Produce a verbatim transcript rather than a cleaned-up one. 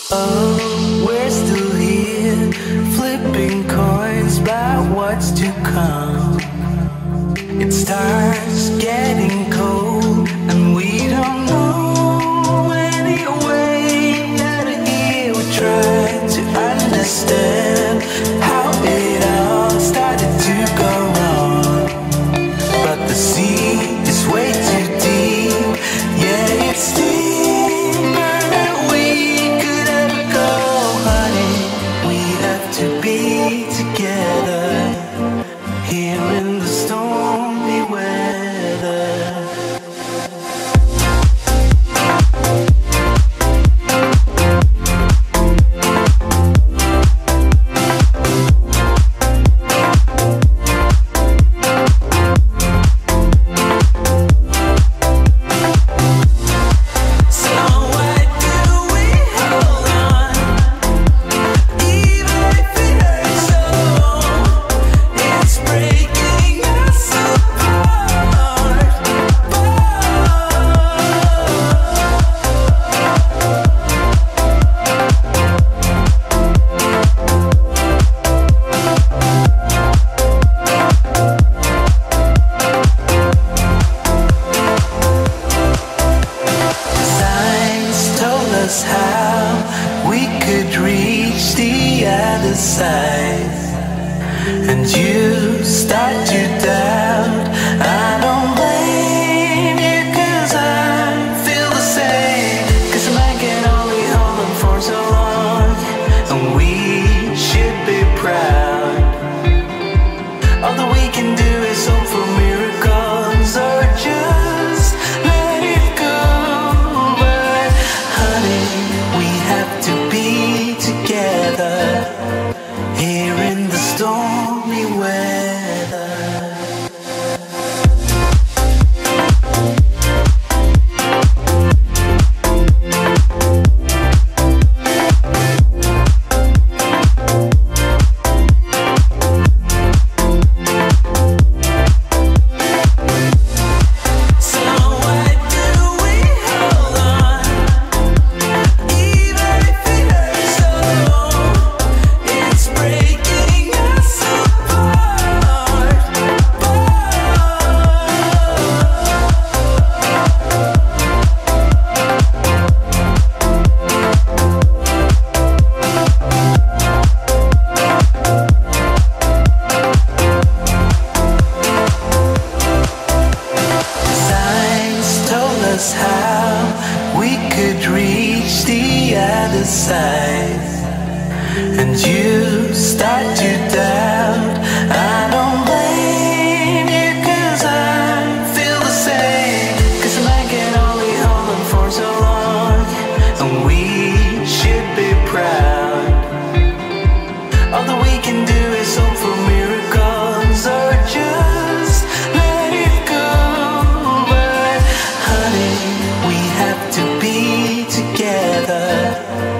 Oh, we're still here, flipping coins about what's to come. It starts getting cold, and we don't know any way out of here. We try to understand how it all started to go wrong, but the sea is way too deep. Yeah, it's deeper than we could ever go, honey. We have to be together here in the stormy weather. How we could reach the other side, and you start to doubt. I don't blame you, cause I feel the same. Cause a man can only hold on for so long, and we should be proud. All that we can do is hope for miracles, or just let it go. But honey, we have to be together here in the stormy weather. How we could reach the other side, and you start to doubt. I don't blame you, cause I feel the same. Cause a man can only hold on for so long, and we should be proud. All that we can do is hope for miracles, or just let it go. But honey, we have to be together